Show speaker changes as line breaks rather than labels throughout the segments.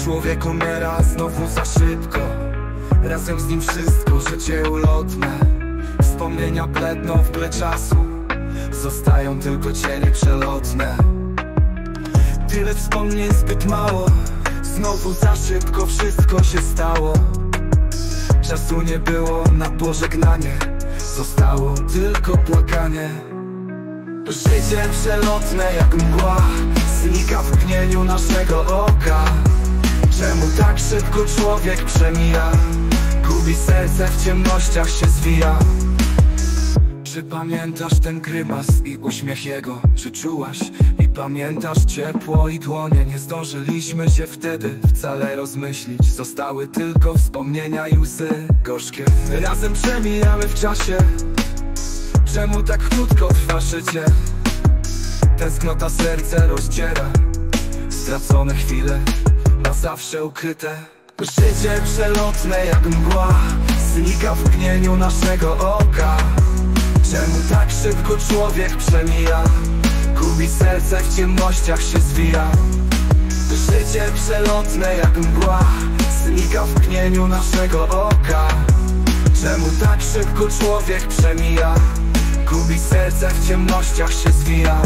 Człowiek umiera znowu za szybko, razem z nim wszystko, życie ulotne. Wspomnienia bledną w tle czasu, zostają tylko cienie przelotne. Tyle wspomnień, zbyt mało, znowu za szybko wszystko się stało. Czasu nie było na pożegnanie, zostało tylko płakanie. Życie przelotne jak mgła, znika w mgnieniu naszego oka. Czemu tak szybko człowiek przemija, gubi serce, w ciemnościach się zwija. Czy pamiętasz ten grymas i uśmiech jego? Czy czułaś i pamiętasz ciepło i dłonie? Nie zdążyliśmy się wtedy wcale rozmyślić, zostały tylko wspomnienia i łzy gorzkie. Razem przemijamy w czasie, czemu tak krótko trwa życie? Tęsknota serce rozdziera, stracone chwile na zawsze ukryte. Życie przelotne jak mgła, znika w mgnieniu naszego oka. Czemu tak szybko człowiek przemija, gubi serce, w ciemnościach się zwija. Życie przelotne jak mgła, znika w mgnieniu naszego oka. Czemu tak szybko człowiek przemija, gubi serce, w ciemnościach się zwija.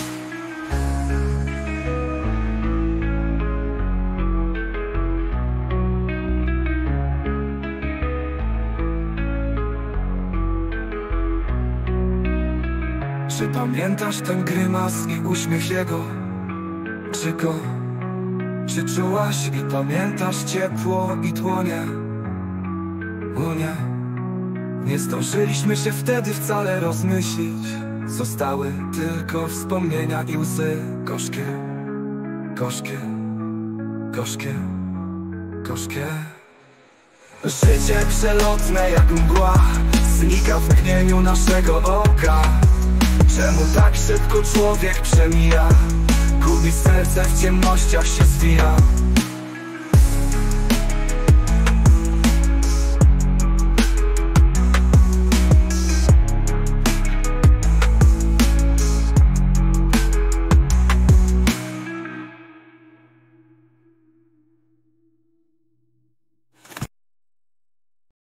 Czy pamiętasz ten grymas i uśmiech jego? Czy czułaś i pamiętasz ciepło i dłonie? Nie zdążyliśmy się wtedy wcale rozmyślić, zostały tylko wspomnienia i łzy gorzkie, gorzkie, gorzkie, gorzkie. Życie przelotne jak mgła, znika w mgnieniu naszego oka. Czemu tak szybko człowiek przemija, gubi serce, w ciemnościach się zwija.